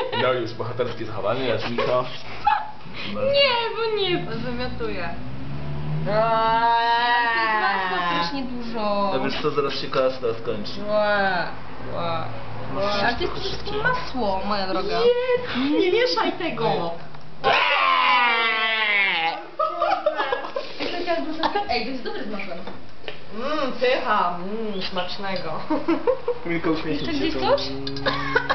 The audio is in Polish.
No już, bohaterskie zachowanie, Jaśmiko. Nie, bo nie, bo zamiotuję. Masło strasznie dużo. A wiesz co, zaraz się kasta skończy. Ale to jest wszystko masło, moja droga. Nie mieszaj tego! Ej, to jest dobre z masłem. Pycha, smacznego. Milko, uśmiechnij Jeszcze się. gdzieś coś?